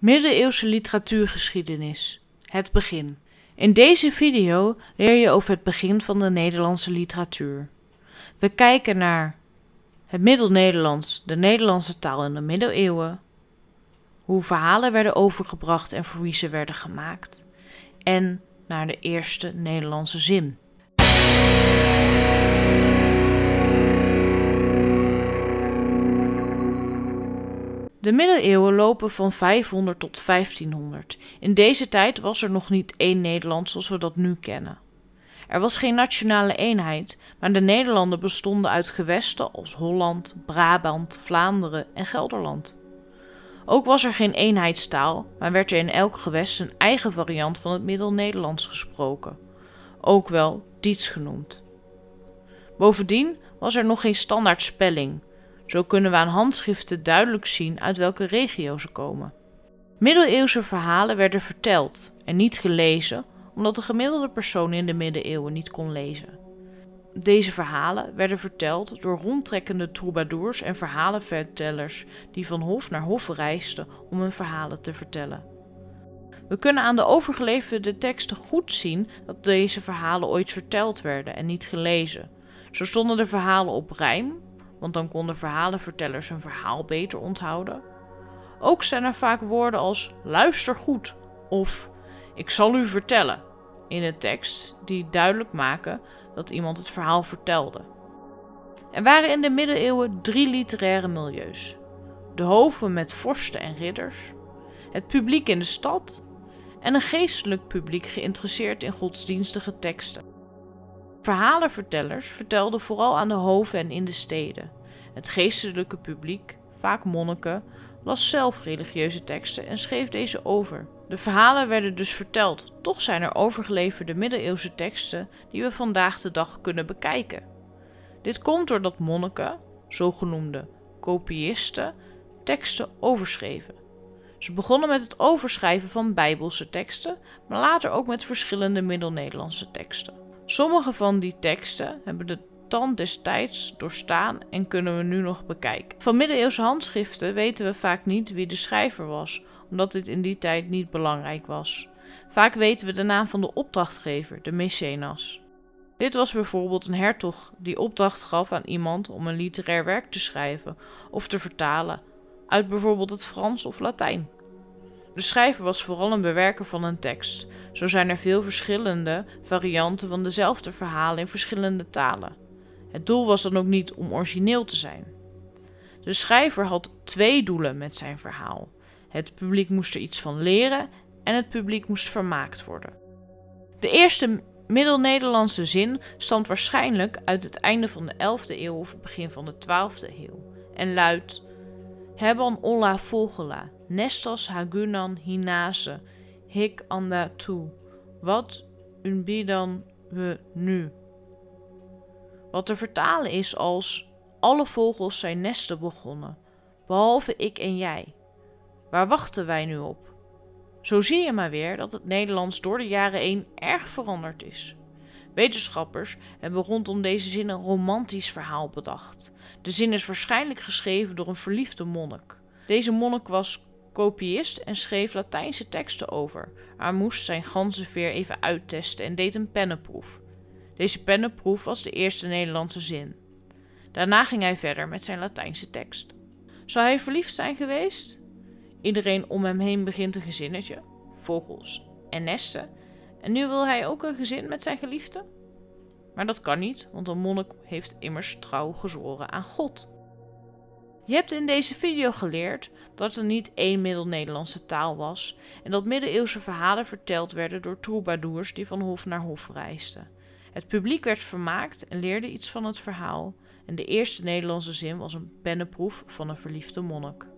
Middeleeuwse literatuurgeschiedenis. Het begin. In deze video leer je over het begin van de Nederlandse literatuur. We kijken naar het Middel-Nederlands, de Nederlandse taal in de middeleeuwen, hoe verhalen werden overgebracht en voor wie ze werden gemaakt, en naar de eerste Nederlandse zin. De middeleeuwen lopen van 500 tot 1500. In deze tijd was er nog niet één Nederland zoals we dat nu kennen. Er was geen nationale eenheid, maar de Nederlanden bestonden uit gewesten als Holland, Brabant, Vlaanderen en Gelderland. Ook was er geen eenheidstaal, maar werd er in elk gewest een eigen variant van het Middel-Nederlands gesproken, ook wel Diets genoemd. Bovendien was er nog geen standaard spelling. Zo kunnen we aan handschriften duidelijk zien uit welke regio ze komen. Middeleeuwse verhalen werden verteld en niet gelezen, omdat de gemiddelde persoon in de middeleeuwen niet kon lezen. Deze verhalen werden verteld door rondtrekkende troubadours en verhalenvertellers die van hof naar hof reisden om hun verhalen te vertellen. We kunnen aan de overgeleverde teksten goed zien dat deze verhalen ooit verteld werden en niet gelezen. Zo stonden de verhalen op rijm, want dan konden verhalenvertellers hun verhaal beter onthouden. Ook zijn er vaak woorden als luister goed of ik zal u vertellen in de tekst die duidelijk maken dat iemand het verhaal vertelde. Er waren in de middeleeuwen 3 literaire milieus: de hoven met vorsten en ridders, het publiek in de stad en een geestelijk publiek geïnteresseerd in godsdienstige teksten. Verhalenvertellers vertelden vooral aan de hoven en in de steden. Het geestelijke publiek, vaak monniken, las zelf religieuze teksten en schreef deze over. De verhalen werden dus verteld, toch zijn er overgeleverde middeleeuwse teksten die we vandaag de dag kunnen bekijken. Dit komt doordat monniken, zogenoemde kopiisten, teksten overschreven. Ze begonnen met het overschrijven van bijbelse teksten, maar later ook met verschillende Middel-Nederlandse teksten. Sommige van die teksten hebben de tand des tijds doorstaan en kunnen we nu nog bekijken. Van middeleeuwse handschriften weten we vaak niet wie de schrijver was, omdat dit in die tijd niet belangrijk was. Vaak weten we de naam van de opdrachtgever, de mecenas. Dit was bijvoorbeeld een hertog die opdracht gaf aan iemand om een literair werk te schrijven of te vertalen uit bijvoorbeeld het Frans of Latijn. De schrijver was vooral een bewerker van een tekst. Zo zijn er veel verschillende varianten van dezelfde verhalen in verschillende talen. Het doel was dan ook niet om origineel te zijn. De schrijver had 2 doelen met zijn verhaal. Het publiek moest er iets van leren en het publiek moest vermaakt worden. De eerste Middel-Nederlandse zin stamt waarschijnlijk uit het einde van de 11e eeuw of het begin van de 12e eeuw en luidt: Hebban olla vogela, nestas hagunan hinase, hik anda toe, wat unbidan we nu. Wat te vertalen is als: alle vogels zijn nesten begonnen, behalve ik en jij. Waar wachten wij nu op? Zo zie je maar weer dat het Nederlands door de jaren heen erg veranderd is. Wetenschappers hebben rondom deze zin een romantisch verhaal bedacht. De zin is waarschijnlijk geschreven door een verliefde monnik. Deze monnik was kopiist en schreef Latijnse teksten over, maar moest zijn ganzenveer even uittesten en deed een pennenproef. Deze pennenproef was de eerste Nederlandse zin. Daarna ging hij verder met zijn Latijnse tekst. Zou hij verliefd zijn geweest? Iedereen om hem heen begint een gezinnetje, vogels en nesten. En nu wil hij ook een gezin met zijn geliefde? Maar dat kan niet, want een monnik heeft immers trouw gezworen aan God. Je hebt in deze video geleerd dat er niet één Middel-Nederlandse taal was en dat middeleeuwse verhalen verteld werden door troubadours die van hof naar hof reisden. Het publiek werd vermaakt en leerde iets van het verhaal en de eerste Nederlandse zin was een pennenproef van een verliefde monnik.